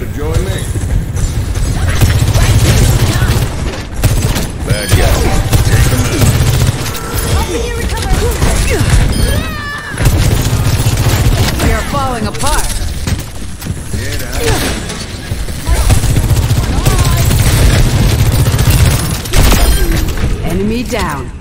to join me? Bad guy. Take him out. Helping you recover. We are falling apart. Get out. Enemy down.